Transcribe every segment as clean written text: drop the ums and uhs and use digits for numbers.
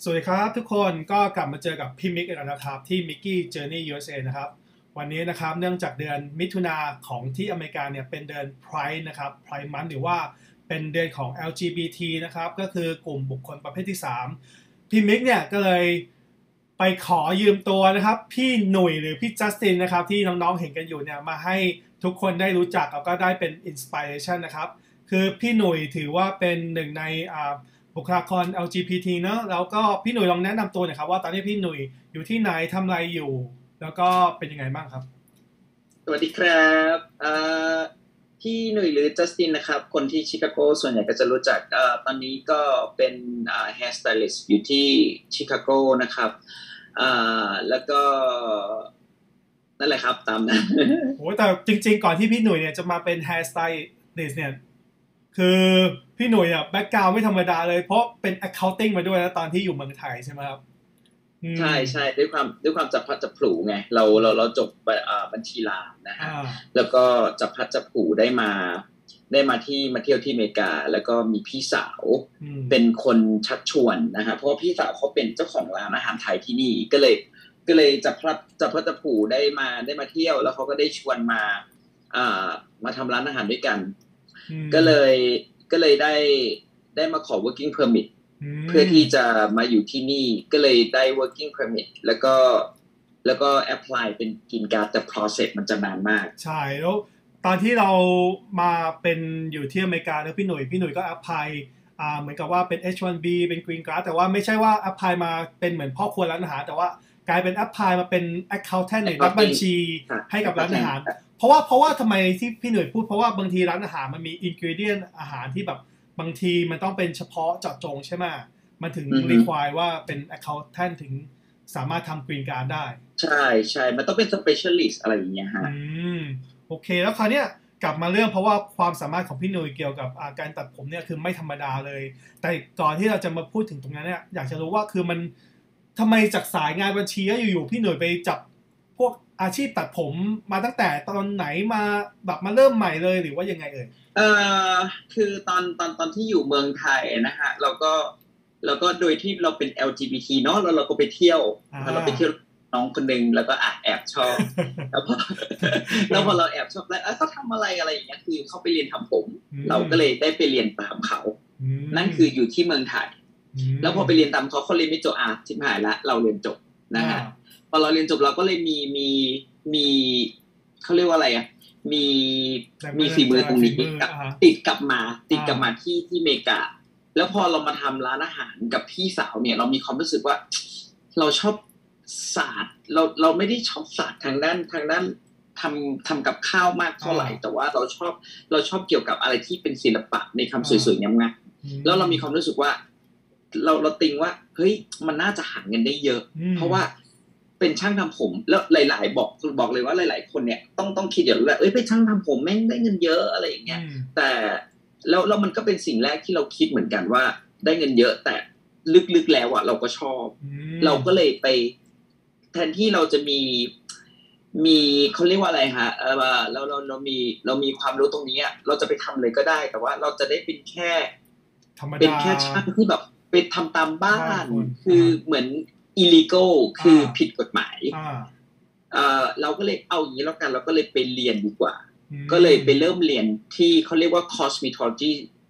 สวัสดีครับทุกคนก็กลับมาเจอกับพี่มิกอีกแล้วนะครับที่ Mickey Journey USA นะครับวันนี้นะครับเนื่องจากเดือนมิถุนาของที่อเมริกาเนี่ยเป็นเดือน Pride นะครับ Pride Month หรือว่าเป็นเดือนของ LGBT นะครับก็คือกลุ่มบุคคลประเภทที่3พี่มิกเนี่ยก็เลยไปขอยืมตัวนะครับพี่หนุ่ยหรือพี่จัสตินนะครับที่น้องๆเห็นกันอยู่เนี่ยมาให้ทุกคนได้รู้จักแล้วก็ได้เป็น inspiration นะครับคือพี่หนุ่ยถือว่าเป็นหนึ่งในบุคลากร LGBT เนอะแล้วก็พี่หนุ่ยลองแนะนำตัวหน่อยครับว่าตอนนี้พี่หนุ่ยอยู่ที่ไหนทำอะไรอยู่แล้วก็เป็นยังไงบ้างครับสวัสดีครับพี่หนุ่ยหรือจัสตินนะครับคนที่ชิคาโกส่วนใหญ่ก็จะรู้จักตอนนี้ก็เป็นhair stylist อยู่ที่ชิคาโกนะครับแล้วก็นั่นแหละครับตามนั้นโอ้แต่จริงๆก่อนที่พี่หนุ่ยเนี่ยจะมาเป็น hair stylist เนี่ยคือพี่หนุ่ยอ่ะแบ็คกราวด์ไม่ธรรมดาเลยเพราะเป็น accounting มาด้วยแล้วตอนที่อยู่เมืองไทยใช่ไหมครับใช่ใช่ด้วยความจับพลัดจับผลูไงเราจบบัญชีรามนะฮะแล้วก็จับพลัดจับผลูมาเที่ยวที่อเมริกาแล้วก็มีพี่สาวเป็นคนชักชวนนะฮะเพราะว่าพี่สาวเขาเป็นเจ้าของร้านอาหารไทยที่นี่ก็เลยจับพลัดจับผลูได้มาเที่ยวแล้วเขาก็ได้ชวนมาทำร้านอาหารด้วยกันก็เลยได้มาขอ working permit เพื่อที่จะมาอยู่ที่นี่ก็เลยได้ working permit แล้วก็ apply เป็น green card แต่ process มันจะนานมากใช่แล้วตอนที่เรามาเป็นอยู่ที่อเมริกาแล้วพี่หนุ่ยก็ apply เหมือนกับว่าเป็น H1B เป็น green card แต่ว่าไม่ใช่ว่า apply มาเป็นเหมือนพ่อครัวร้านอาหารแต่ว่ากลายเป็น apply มาเป็น accountant หรือรับบัญชีให้กับร้านอาหารเพราะว่าทำไมที่พี่หนุ่ยพูดเพราะว่าบางทีร้านอาหารมันมี ingredient อาหารที่แบบบางทีมันต้องเป็นเฉพาะเจาะจงใช่ไหมมันถึง require ว่าเป็น accountant ถึงสามารถทำ green card ได้ใช่มันต้องเป็น specialist อะไรอย่างเงี้ยฮะโอเคแล้วคราวเนี้ยกลับมาเรื่องเพราะว่าความสามารถของพี่หนุ่ยเกี่ยวกับการตัดผมเนี่ยคือไม่ธรรมดาเลยแต่ก่อนที่เราจะมาพูดถึงตรงนั้นเนี่ยอยากจะรู้ว่าคือมันทำไมจากสายงานบัญชีอยู่ๆพี่หนุ่ยไปจับพวกอาชีพตัดผมมาตั้งแต่ตอนไหนมาแบบมาเริ่มใหม่เลยหรือว่ายังไงคือตอนที่อยู่เมืองไทยนะฮะเราก็โดยที่เราเป็น LGBT เนาะเราก็ไปเที่ยวเราไปเที่ยวน้องคนหนึ่งแล้วก็แอบชอบแล้วพอเราแอบชอบแล้วเขาทำอะไรอย่างเงี้ยคือเขาไปเรียนทำผมเราก็เลยได้ไปเรียนตามเขานั่นคืออยู่ที่เมืองไทยแล้วพอไปเรียนตามเขาเรียนไม่จบชิบหายละเราเรียนจบนะฮะพอเราเรียนจบเราก็เลยมีเขาเรียกว่าอะไรมีฝีมือตรงนี้ติดกลับมาที่อเมริกาแล้วพอเรามาทำร้านอาหารกับพี่สาวเนี่ยเรามีความรู้สึกว่าเราชอบศาสตร์เราไม่ได้ชอบศาสตร์ทางด้านทำกับข้าวมากเท่าไหร่แต่ว่าเราชอบเกี่ยวกับอะไรที่เป็นศิลปะในคำสวยๆงามๆแล้วเรามีความรู้สึกว่าเราติงว่าเฮ้ยมันน่าจะหาเงินได้เยอะเพราะว่าเป็นช่างทำผมแล้วหลายๆบอกเลยว่าหลายๆคนเนี่ยต้องคิดอย่างว่าเป็นช่างทำผมแม่งได้เงินเยอะอะไรอย่างเงี้ยแต่แล้วมันก็เป็นสิ่งแรกที่เราคิดเหมือนกันว่าได้เงินเยอะแต่ลึกๆแล้วอ่ะเราก็ชอบเราก็เลยไปแทนที่เราจะมีเขาเรียกว่าอะไรฮะเรามีความรู้ตรงนี้เราจะไปทำเลยก็ได้แต่ว่าเราจะได้เป็นแค่ช่างที่แบบไปทำตามบ้านคือเหมือนillegal คือผิดกฎหมายเราก็เลยเอาอย่างนี้แล้วกันเราก็เลยไปเรียนดีกว่าก็เลยไปเริ่มเรียนที่เขาเรียกว่า cosmetology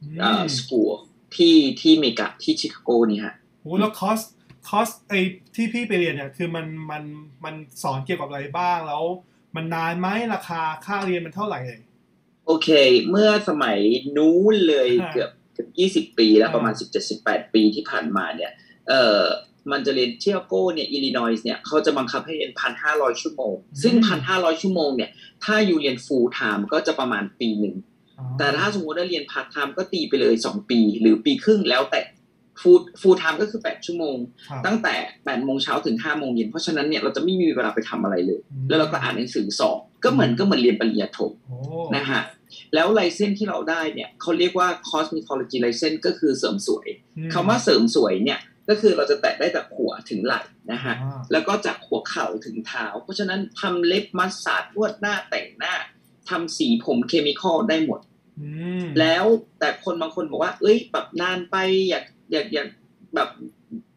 school ที่อเมริกาที่ชิคาโกนี่ฮะโอ้แล้วคอสไอที่พี่ไปเรียนเนี่ยคือมันสอนเกี่ยวกับอะไรบ้างแล้วมันนานไหมราคาค่าเรียนมันเท่าไหร่โอเคเมื่อสมัยนู้นเลยเกือบ20 ปีแล้วประมาณ17-18 ปีที่ผ่านมาเนี่ยมันจะเรียนชิคาโกเนี่ยอิลลินอยส์เนี่ยเขาจะบังคับให้เรียน 1,500 ชั่วโมงซึ่ง 1,500 ชั่วโมงเนี่ยถ้าอยู่เรียน full time ก็จะประมาณปีหนึ่งแต่ถ้าสมมติว่าเรียน part time ก็ตีไปเลย2 ปีหรือปีครึ่งแล้วแต่ full time ก็คือ8 ชั่วโมงตั้งแต่8 โมงเช้าถึง5 โมงเย็นเพราะฉะนั้นเนี่ยเราจะไม่มีเวลาไปทำอะไรเลยแล้วเราก็อ่านหนังสือสอบก็เหมือนเรียนปริญญาโทนะฮะแล้วไลเซนส์ที่เราได้เนี่ยเขาเรียกว่า cosmetology license ก็คือเสริมสวยคำว่าเสริมสวยเนี่ยก็คือเราจะแตะได้จากหัวถึงไหล่นะฮะแล้วก็จากหัวเข่าถึงเท้าเพราะฉะนั้นทำเล็บมัสซาจนวดหน้าแต่งหน้าทำสีผมเคมีคอลได้หมดแล้วแต่คนบางคนบอกว่าแบบนานไปอยากแบบ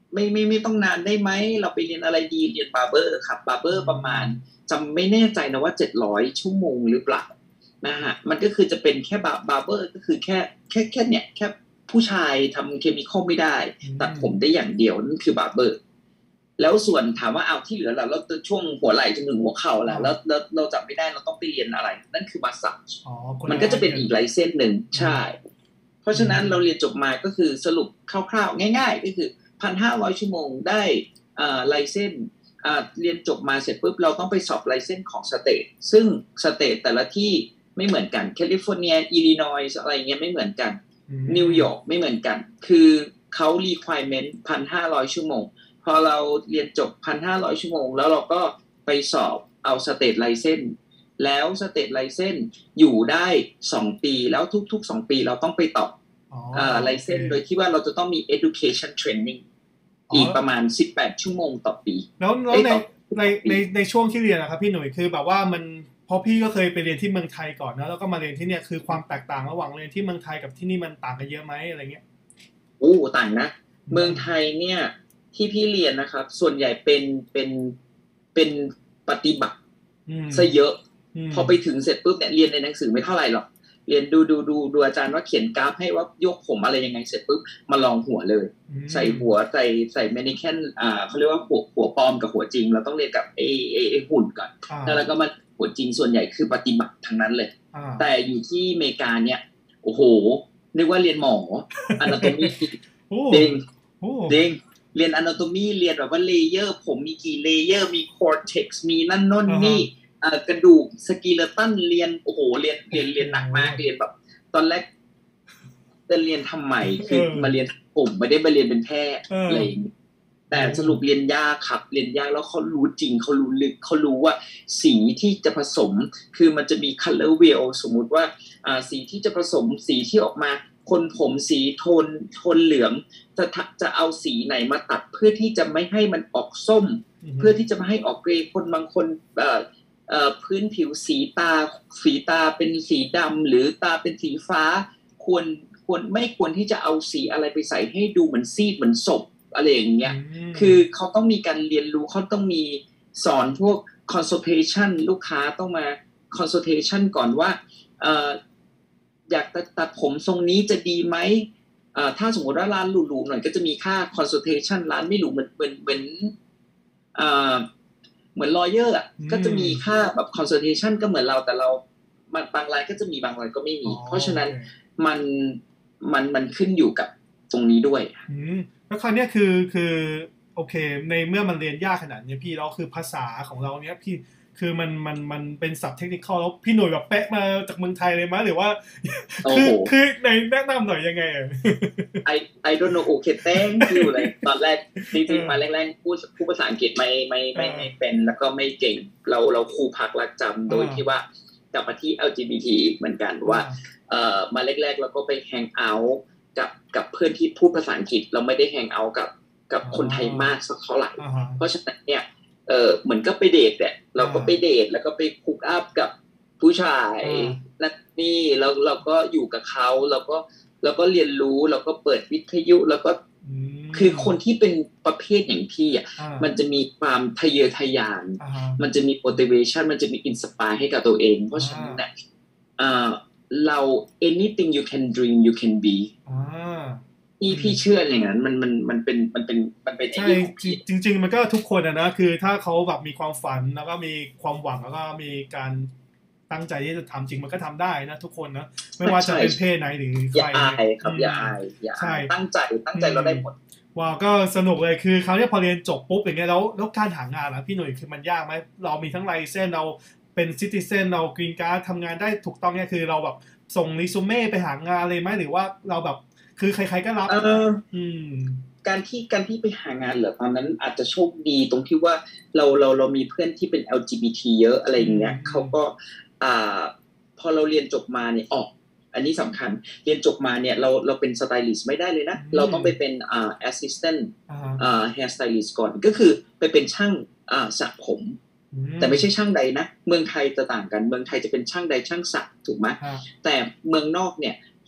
ไม่ต้องนานได้ไหมเราไปเรียนอะไรดีเรียนบาร์เบอร์ครับบาร์เบอร์ประมาณจำไม่แน่ใจนะว่า700ชั่วโมงหรือเปล่านะฮะมันก็คือจะเป็นแค่บาร์เบอร์ก็คือแค่เนี่ยแค่ผู้ชายทำเคมีคอลไม่ได้ตัดผมได้อย่างเดียวนั่นคือบาร์เบอร์แล้วส่วนถามว่าเอาที่เหลือล่ะแล้วช่วงหัวไหล่จนถึงหัวเข่าล่ะแล้วเราจับไม่ได้เราต้องไปเรียนอะไรนั่นคือมาสซัจมันก็จะเป็นอีกไลเซนส์หนึ่งใช่เพราะฉะนั้นเราเรียนจบมาก็คือสรุปคร่าวๆง่ายๆก็คือ 1,500 ชั่วโมงได้ไลเซนส์เรียนจบมาเสร็จปุ๊บเราต้องไปสอบไลเซนส์ของสเตทซึ่งสเตทแต่ละที่ไม่เหมือนกันแคลิฟอร์เนียอิลลินอยส์อะไรเงี้ยไม่เหมือนกันนิวยอร์กไม่เหมือนกันคือเขา requirement 1,500 ชั่วโมงพอเราเรียนจบ 1,500 ชั่วโมงแล้วเราก็ไปสอบเอาสเตทไลเซนส์แล้วสเตทไลเซนส์อยู่ได้2ปีแล้วทุกๆ2ปีเราต้องไปต่อไลเซนส์โดยที่ว่าเราจะต้องมี education training อีกประมาณ18ชั่วโมงต่อปีแล้วในช่วงที่เรียนนะครับพี่หนุ่ยคือแบบว่ามันเพราะพี่ก็เคยไปเรียนที่เมืองไทยก่อนนะแล้วก็มาเรียนที่เนี่ยคือความแตกต่างระหว่างเรียนที่เมืองไทยกับที่นี่มันต่างกันเยอะไหมอะไรเงี้ยต่างนะเมืองไทยเนี่ยที่พี่เรียนนะครับส่วนใหญ่เป็นปฏิบัติซะเยอะพอไปถึงเสร็จปุ๊บเนี่ยเรียนในหนังสือไม่เท่าไหร่หรอกเรียนดูอาจารย์ว่าเขียนกราฟให้ว่ายกผมอะไรยังไงเสร็จปุ๊บมาลองหัวเลยใส่หัวใส่แมนิแคนเขาเรียกว่าหัวปลอมกับหัวจริงเราต้องเรียนกับไอ้หุ่นก่อนแล้วก็มาหัวจริงส่วนใหญ่คือปฏิบัติทั้งนั้นเลยแต่อยู่ที่อเมริกาเนี่ยโอ้โหนึกว่าเรียนหมออนาโตมีจริงเรียนอนาโตมีเรียนแบบว่าเลเยอร์ผมมีกี่เลเยอร์มีคอร์เท็กซ์มีนั่นโน่นนี่กระดูกสกีเลตันเรียนโอ้โหเรียนหนักมากเรียนแบบตอนแรกจะเรียนทำไมคือมาเรียนผมไม่ได้มาเรียนเป็นแพทย์อะไรแต่สรุปเรียนยากครับเรียนยากแล้วเขารู้จริงเขารู้ลึกเขารู้ว่าสีที่จะผสมคือมันจะมี color wheel สมมุติว่าสีที่จะผสมสีที่ออกมาคนผมสีโทนเหลืองจะเอาสีไหนมาตัดเพื่อที่จะไม่ให้มันออกส้มเพื่อที่จะไม่ให้ออกเกรย์คนบางคนพื้นผิวสีตาเป็นสีดำหรือตาเป็นสีฟ้าไม่ควรที่จะเอาสีอะไรไปใส่ให้ดูเหมือนซีดเหมือนศพอะไรอย่างเงี้ยคือเขาต้องมีการเรียนรู้เขาต้องมีสอนพวก consultation ลูกค้าต้องมา consultation ก่อนว่าอยากตัดผมทรงนี้จะดีไหมถ้าสมมติว่าร้านหรูๆหน่อยก็จะมีค่า consultation ร้านไม่หรูเหมือน lawyer อ่ะก็จะมีค่าแบบ consultation ก็เหมือนเราแต่เราบางรายก็จะมีบางรายก็ไม่มีเพราะฉะนั้นมันขึ้นอยู่กับตรงนี้ด้วยแล้วคราวนี้คือโอเคในเมื่อมันเรียนยากขนาดนี้พี่แล้วคือภาษาของเราเนี้ยพี่คือมันเป็นศัพท์เทคนิคแล้วพี่หน่วยแบบเป๊ะมาจากเมืองไทยเลยมั้ยหรือว่าคือในแนะนำหน่อยยังไง I don't know okay thank you เลยตอนแรกจริงๆมาแรกๆพูดภาษาอังกฤษไม่เป็นแล้วก็ไม่เก่งเราครูพักรักจำโดยที่ว่ากลับมาที่ LGBT เหมือนกันว่ามาแรกๆเราก็ไปแฮงเอาท์กับเพื่อนที่พูดภาษาอังกฤษเราไม่ได้แฮงเอาท์กับคนไทยมากสักเท่าไหร่เพราะฉะนั้นเนี่ยเหมือนก็ไปเดทเนี่ยเราก็ไปเดทแล้วก็ไปคุกอัพกับผู้ชายนั่นนี่แล้วเราก็อยู่กับเขาเราก็เรียนรู้เราก็เปิดวิทยุแล้วก็คือคนที่เป็นประเภทอย่างพี่อ่ะมันจะมีความทะเยอทะยานมันจะมี motivation มันจะมี inspire ให้กับตัวเองเพราะฉะนั้นเนี่ยเรา anything you can dream you can be พี่เชื่ออย่างนั้นมันเป็นใช่จริงๆมันก็ทุกคนนะคือถ้าเขาแบบมีความฝันแล้วก็มีความหวังแล้วก็มีการตั้งใจที่จะทำจริงมันก็ทำได้นะทุกคนนะไม่ว่าจะเป็นเพศไหนหรือใครอย่าอายครับอย่าอายตั้งใจเราได้หมดว้าวก็สนุกเลยคือเขาเนี่ยพอเรียนจบปุ๊บอย่างเงี้ยแล้วการหางานนะพี่หนุ่ยคือมันยากไหมเรามีทั้งไลเซนส์เราเป็นซิติเซนเรากรีนการ์ดทำงานได้ถูกต้องเนี่ยคือเราแบบส่งรีซูเม่ไปหางานเลยไหมหรือว่าเราแบบคือใครๆก็รับการที่ไปหางานเหรอตอนนั้นอาจจะโชคดีตรงที่ว่าเรามีเพื่อนที่เป็น LGBT เยอะอะไรอย่างเงี้ยเขาก็พอเราเรียนจบมาเนี่ยอันนี้สำคัญเรียนจบมาเนี่ยเราเป็นสไตลิสต์ไม่ได้เลยนะเราต้องไปเป็นassistant hair stylist ก่อนก็คือไปเป็นช่างสระผมแต่ไม่ใช่ช่างใดนะเมืองไทยจะต่างกันเมืองไทยจะเป็นช่างใดช่างสระถูกไหมแต่เมืองนอกเนี่ย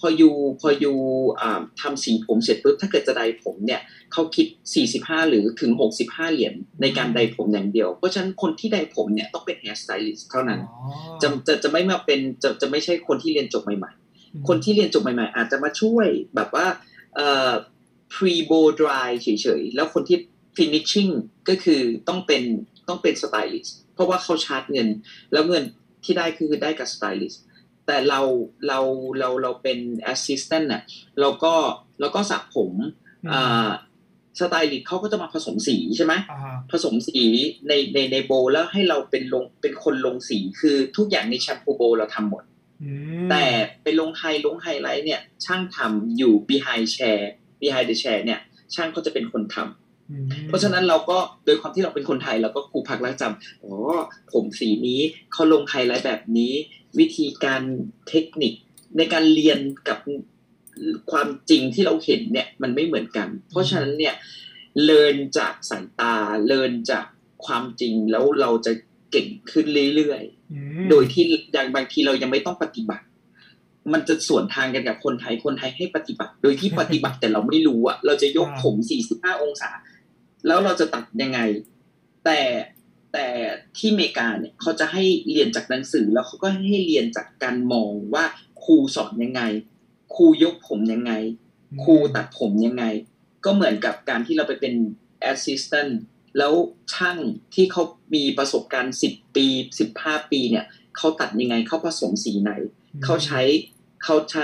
พออยู่ทำสีผมเสร็จปุ๊บถ้าเกิดจะไดผมเนี่ยเขาคิด45หรือถึง65เหรียญในการไดผมอย่างเดียวเพราะฉะนั้นคนที่ไดผมเนี่ยต้องเป็น hair stylist เท่านั้นจะไม่มาเป็นจะไม่ใช่คนที่เรียนจบใหม่ๆคนที่เรียนจบใหม่ๆอาจจะมาช่วยแบบว่าpre bow dry เฉยๆแล้วคนที่ finishing ก็คือต้องเป็น stylist เพราะว่าเขาชาร์จเงินแล้วเงินที่ได้คือได้กับ stylist แต่เราเป็น assistant น่ะเราก็สระผมสไตลิสต์เขาก็จะมาผสมสีใช่ไหมผสมสีในโบว์แล้วให้เราเป็นคนลงสีคือทุกอย่างในแชมพูโบว์เราทำหมดแต่ไปลงไฮไลท์เนี่ยช่างทำอยู่ behind the chair เนี่ยช่างก็จะเป็นคนทำเพราะฉะนั้นเราก็โดยความที่เราเป็นคนไทยเราก็ครูพักรักจำผมสีนี้เขาลงไฮไลท์แบบนี้วิธีการเทคนิคในการเรียนกับความจริงที่เราเห็นเนี่ยมันไม่เหมือนกันเพราะฉะนั้นเนี่ยเรียนจากสายตาเรียนจากความจริงแล้วเราจะเก่งขึ้นเรื่อยๆโดยที่อย่างบางทีเรายังไม่ต้องปฏิบัติมันจะสวนทางกันกับคนไทยให้ปฏิบัติโดยที่ปฏิบัติแต่เราไม่รู้อะเราจะยกผม45องศาแล้วเราจะตัดยังไงแต่ที่อเมริกาเนี่ยเขาจะให้เรียนจากหนังสือแล้วเขาก็ให้เรียนจากการมองว่าครูสอนยังไงครูยกผมยังไงครูตัดผมยังไงก็เหมือนกับการที่เราไปเป็น assistant แล้วช่างที่เขามีประสบการณ์10ปี15ปีเนี่ยเขาตัดยังไงเขาผสมสีไหนเขาใช้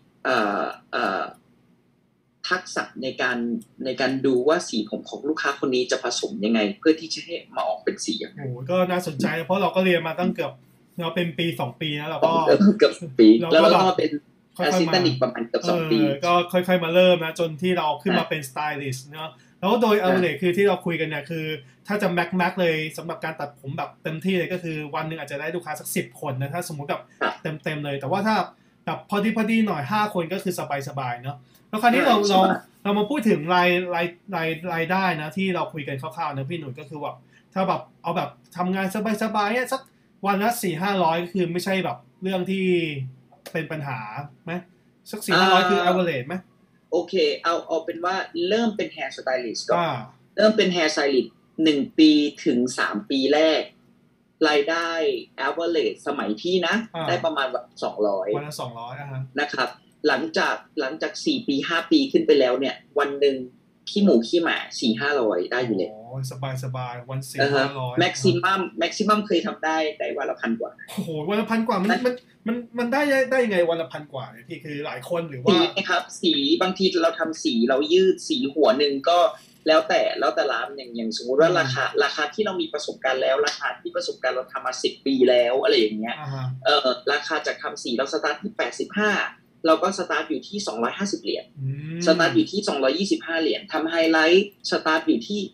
ทักษะในการดูว่าสีผมของลูกค้าคนนี้จะผสมยังไงเพื่อที่จะให้มาออกเป็นสีอย่างไรก็น่าสนใจเพราะเราก็เรียนมาตั้งเกือบเราเป็นปี2ปีนะเราก็เกือบปีแล้วเราก็เป็นassistant อีกประมาณเกือบ2ปีก็ค่อยๆมาเริ่มนะจนที่เราขึ้นมาเป็น stylist เนาะแล้วโดยเอาเลยคือที่เราคุยกันเนี่ยคือถ้าจะแม็กเลยสำหรับการตัดผมแบบเต็มที่เลยก็คือวันหนึ่งอาจจะได้ลูกค้าสัก10คนนะถ้าสมมุติแบบเต็มเลยแต่ว่าถ้าแบบพอดีหน่อย5คนก็คือสบายๆเนาะแล้วคราวนี้เรามาพูดถึงรายได้นะที่เราคุยกันคร่าวๆนะพี่หนุ่ยก็คือแบบถ้าแบบเอาแบบทำงานสบายๆสักวันละ 4-500 ก็คือไม่ใช่แบบเรื่องที่เป็นปัญหาไหมสัก 4-500 คือ average ไหมโอเคเอาเป็นว่าเริ่มเป็น hair stylist ก่อนเริ่มเป็น hair stylist 1 ปีถึง3 ปีแรกรายได้ average สมัยพี่นะได้ประมาณแบบ200 วันละ200 นะครับหลังจาก4 ปี5 ปีขึ้นไปแล้วเนี่ยวันหนึ่งขี้หมูขี้หมา 4-500 ได้อยู่เลยสบายวัน 4-500 maximum เคยทำได้วันละ1,000 กว่าโอ้โหวันละ 1,000 กว่ามันได้ยังไงวันละ 1,000 กว่าเนี่ยพี่คือหลายคนหรือว่าสีนะครับสีบางทีเราทำสีเรายืดสีหัวนึงก็แล้วแต่ร้านอย่างสมมุติว่าราคาที่เรามีประสบการณ์แล้วราคาที่ประสบการณ์เราทำมา10 ปีแล้วอะไรอย่างเงี้ยราคาจากทำสีเราสตาร์ทที่85เราก็สตาร์ทอยู่ที่250เหรียญสตาร์ทอยู่ที่225เหรียญทำไฮไลท์สตาร์ทอยู่ที่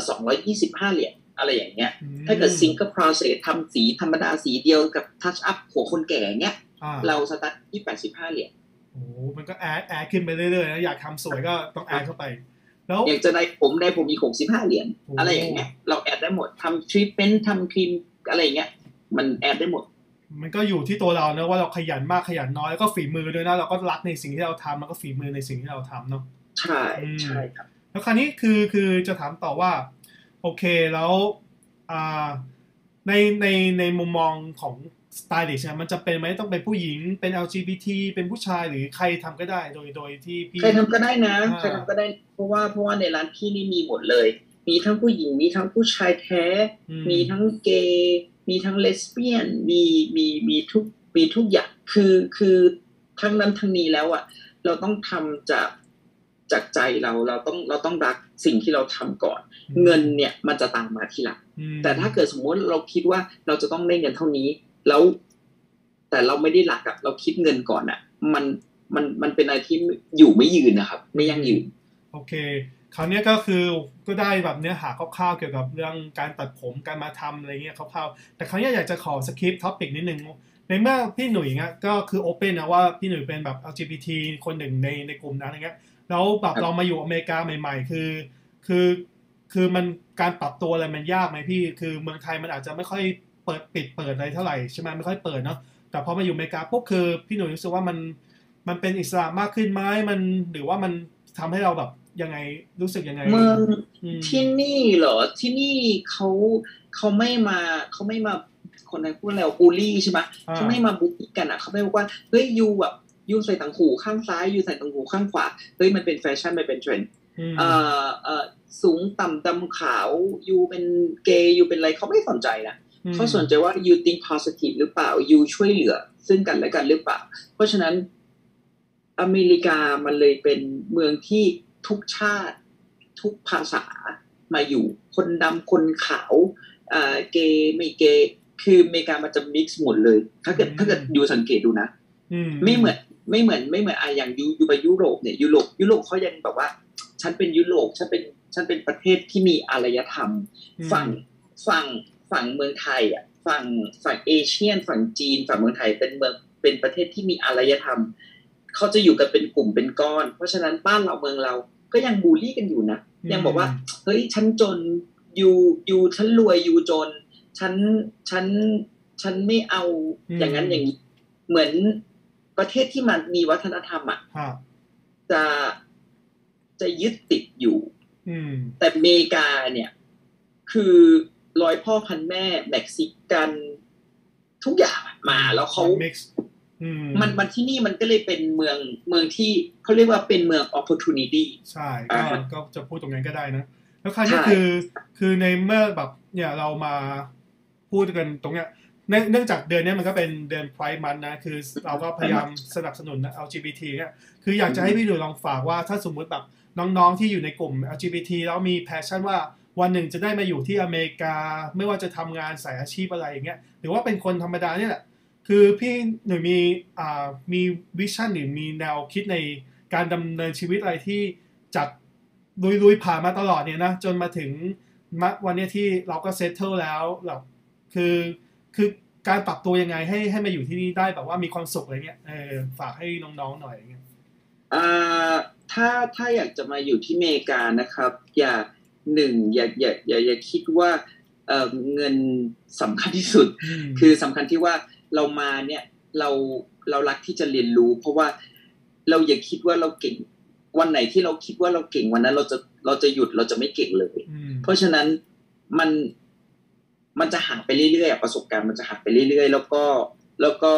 225เหรียญอะไรอย่างเงี้ยถ้าเกิดซิงเกิลโปรเซสทำสีธรรมดาสีเดียวกับทัชอัพหัวคนแก่เงี้ยเราสตาร์ทที่85เหรียญมันก็แอดขึ้นไปเรื่อยๆนะอยากทำสวยก็ต้องแอดเข้าไปแล้วอยากจะได้ผมอีก65เหรียญอะไรอย่างเงี้ยเราแอดได้หมดทำทรีทเมนต์ทำครีมอะไรอย่างเงี้ยมันแอดได้หมดมันก็อยู่ที่ตัวเรานะว่าเราขยันมากขยันน้อยแล้วก็ฝีมือด้วยนะเราก็รักในสิ่งที่เราทำแล้วก็ฝีมือในสิ่งที่เราทำเนาะใช่ครับแล้วคราวนี้คือจะถามต่อว่าโอเคแล้วในมุมมองของสไตลิสต์มันจะเป็นไหมต้องเป็นผู้หญิงเป็น LGBT เป็นผู้ชายหรือใครทำก็ได้โดยที่พี่ใครทำก็ได้นะใครทำก็ได้เพราะว่าในร้านพี่นี่มีหมดเลยมีทั้งผู้หญิงมีทั้งผู้ชายแท้มีทั้งเกย์มีทั้งเลสเบี้ยนมีทุกอย่างคือทั้งนั้นทั้งนี้แล้วอ่ะเราต้องทำจากใจเราต้องรักสิ่งที่เราทำก่อนเงินเนี่ยมันจะตามมาทีหลังแต่ถ้าเกิดสมมติเราคิดว่าเราจะต้องได้เงินเท่านี้แล้วแต่เราไม่ได้รักอะเราคิดเงินก่อนอะมันเป็นอะไรที่อยู่ไม่ยืนนะครับไม่ยั่งยืนโอเคคราวนี้ก็คือก็ได้แบบเนื้อหาคร่าวๆเกี่ยวกับเรื่องการตัดผมการมาทำอะไรเงี้ยคร่าวๆแต่คราวนี้อยากจะขอสคริปต์ท็อปิกนิดนึงในเมื่อพี่หนุ่ยเงี้ยก็คือโอเพ่นนะว่าพี่หนุ่ยเป็นแบบ LGBT คนหนึ่งในกลุ่มนั้นอะไรเงี้ยแล้วแบบเรามาอยู่อเมริกาใหม่ๆคือมันการปรับตัวอะไรมันยากไหมพี่คือเมืองไทยมันอาจจะไม่ค่อยเปิดอะไรเท่าไหร่ใช่ไหมไม่ค่อยเปิดเนาะแต่พอมาอยู่อเมริกาปุ๊บคือพี่หนุ่ยรู้สึกว่ามันเป็นอิสระมากขึ้นไหมมันหรือว่ามันทำให้เราแบบยังไงรู้สึกยังไงเมืองที่นี่เหรอที่นี่เขาไม่มาคนไทยพูดอะไรบูลลี่ใช่ไหมเขาไม่มาบูลลี่กันอ่ะเขาไม่บอกว่าเฮ้ยยูแบบยูใส่ต่างหูข้างซ้ายยูใส่ต่างหูข้างขวาเฮ้ยมันเป็นแฟชั่นมันเป็นเทรนด์สูงต่ำดำขาวยูเป็นเกย์ยูเป็นอะไรเขาไม่สนใจนะเขาสนใจว่ายู think positive หรือเปล่ายูช่วยเหลือซึ่งกันและกันหรือเปล่าเพราะฉะนั้นอเมริกามันเลยเป็นเมืองที่ทุกชาติทุกภาษามาอยู่คนดำคนขาวเกย์ไม่เกย์คืออเมริกามันจะมิกซ์หมดเลยถ้าเกิดยูสังเกตดูนะไม่เหมือนอย่างยูไปยุโรปเนี่ยยุโรปเขายังแบบว่าฉันเป็นยุโรปฉันเป็นประเทศที่มีอารยธรรมฝั่งเมืองไทยอ่ะฝั่งเอเชียนฝั่งจีนฝั่งเมืองไทยเป็นประเทศที่มีอารยธรรมเขาจะอยู่กันเป็นกลุ่มเป็นก้อนเพราะฉะนั้นบ้านเราเมืองเราก็ยังบูลลี่กันอยู่นะยังบอกว่าเฮ้ยฉันจนยูฉันรวยยูจนฉันไม่เอาอย่างนั้นอย่างนี้เหมือนประเทศที่มันมีวัฒนธรรมอ่ะจะยึดติดอยู่แต่อเมริกาเนี่ยคือร้อยพ่อพันแม่เม็กซิกันทุกอย่างมาแล้วเขามันที่นี่มันก็เลยเป็นเมืองที่เขาเรียกว่าเป็นเมือง opportunity ใช่ก็จะพูดตรงนั้นก็ได้นะแล้วคราวนี้คือในเมื่อแบบเนี่ยเรามาพูดกันตรงเนี้ยเนื่องจากเดือนนี้มันก็เป็นเดือน Pride Month นะคือเราก็พยายามสนับสนุน LGBT เนี่ยคืออยากจะให้พี่ดูลองฝากว่าถ้าสมมุติแบบน้องๆที่อยู่ในกลุ่ม LGBT แล้วมี passion ว่าวันหนึ่งจะได้มาอยู่ที่อเมริกาไม่ว่าจะทำงานสายอาชีพอะไรอย่างเงี้ยหรือว่าเป็นคนธรรมดาเนี่ยแหละคือพี่หนูมีวิชั่นหรือมีแนวคิดในการดำเนินชีวิตอะไรที่จากลุยผ่านมาตลอดเนี่ยนะจนมาถึงวันนี้ที่เราก็เซตเทิลแล้วแบบคือการปรับตัวยังไงให้มาอยู่ที่นี่ได้แบบว่ามีความสุขอะไรเงี้ยฝากให้น้องๆหน่อยอย่างเงี้ยถ้าอยากจะมาอยู่ที่อเมริกานะครับอย่าคิดว่าเงินสำคัญที่สุดคือสำคัญที่ว่าเรามาเนี่ยเรารักที่จะเรียนรู้เพราะว่าเราอย่าคิดว่าเราเก่งวันไหนที่เราคิดว่าเราเก่งวันนั้นเราจะหยุดเราจะไม่เก่งเลยเพราะฉะนั้นมันจะหาไปเรื่อยๆประสบการณ์มันจะหาไปเรื่อยๆแล้วก็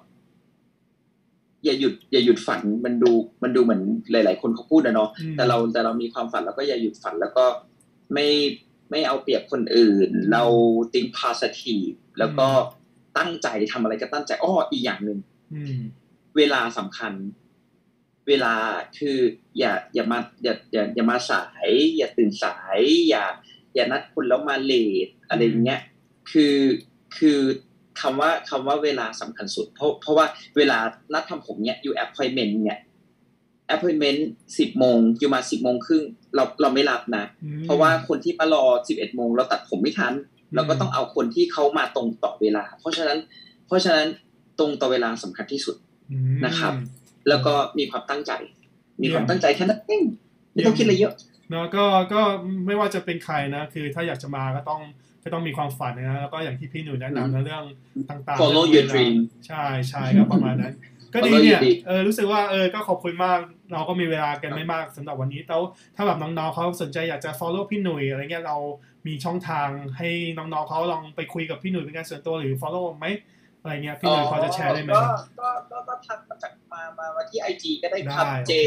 อย่าหยุดฝันมันดูเหมือนหลายๆคนเขาพูดนะเนาะแต่เรามีความฝันแล้วก็อย่าหยุดฝันแล้วก็ไม่เอาเปรียบคนอื่นเราthink positive แล้วก็ตั้งใจทำอะไรก็ตั้งใจอีกอย่างนึงเวลาสำคัญเวลาคืออย่ามาสายอย่าตื่นสายอย่านัดคนแล้วมาเลทอะไรอย่างเงี้ยคือคำว่าเวลาสำคัญสุดเพราะว่าเวลานัดทำผมเนี่ยอยู่ appointment เนี่ย appointment 10 โมงอยู่มา 10 โมงครึ่งเราไม่รับนะเพราะว่าคนที่มารอ 11 โมงเราตัดผมไม่ทันเราก็ต้องเอาคนที่เขามาตรงต่อเวลาเพราะฉะนั้นตรงต่อเวลาสำคัญที่สุดนะครับแล้วก็มีความตั้งใจแค่นั้นเองไม่ต้องคิดอะไรเยอะเนาะก็ไม่ว่าจะเป็นใครนะคือถ้าอยากจะมาก็ต้องมีความฝันนะแล้วก็อย่างที่พี่หนุ่ยแนะนำนะเรื่องต่างๆ follow your dream ใช่ครับประมาณนั้นก็ดีเนี่ยรู้สึกว่าก็ขอบคุณมากเราก็มีเวลากันไม่มากสำหรับวันนี้แต่ถ้าแบบน้องๆเขาสนใจอยากจะ follow พี่หนุ่ยอะไรเงี้ยเรามีช่องทางให้น้องๆเขาลองไปคุยกับพี่หนุ่ยเป็นการส่วนตัวหรือ follow ไหมอะไรเงี้ยพี่หนุ่ยพอจะแชร์ได้ไหมก็ทักมาที่ IG ก็ได้ครับ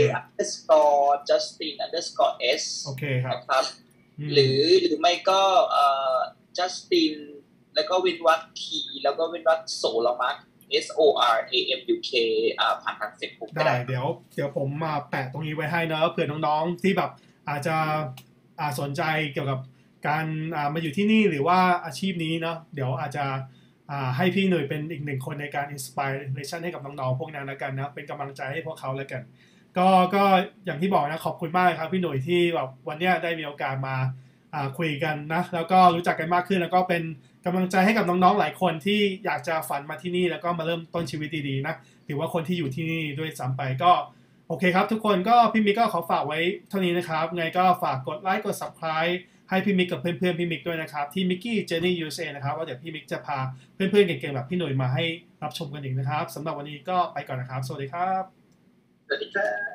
j_justin_s โอเคครับหรือไม่ก็Justin แล้วก็เว้นวรรค T แล้วก็เว้นวรรคโสรมัก SORAMUK ผ่านทาง Facebook ได้เดี๋ยวผมมาแปะตรงนี้ไว้ให้นะเผื่อน้องๆที่แบบอาจจะสนใจเกี่ยวกับการมาอยู่ที่นี่หรือว่าอาชีพนี้เนาะเดี๋ยวอาจจะให้พี่หนุ่ยเป็นอีกหนึ่งคนในการ inspiration ให้กับน้องๆพวกนั้นแล้วกันนะเป็นกำลังใจให้พวกเขาแล้วกันก็อย่างที่บอกนะขอบคุณมากครับพี่หนุ่ยที่แบบวันนี้ได้มีโอกาสมาคุยกันนะแล้วก็รู้จักกันมากขึ้นแล้วก็เป็นกำลังใจให้กับน้องๆหลายคนที่อยากจะฝันมาที่นี่แล้วก็มาเริ่มต้นชีวิตดีๆนะหรือว่าคนที่อยู่ที่นี่ด้วยซ้ำไปก็โอเคครับทุกคนก็พี่มิกก็ขอฝากไว้เท่านี้นะครับไงก็ฝากกดไลค์กด subscribe ให้พี่มิกกับเพื่อนๆพี่มิกด้วยนะครับที่ Mickey Journey USA นะครับว่าเดี๋ยวพี่มิกจะพาเพื่อนๆเก่งๆแบบพี่หนุ่ยมาให้รับชมกันอีกนะครับสำหรับวันนี้ก็ไปก่อนนะครับสวัสดีครับสวัสดีครับ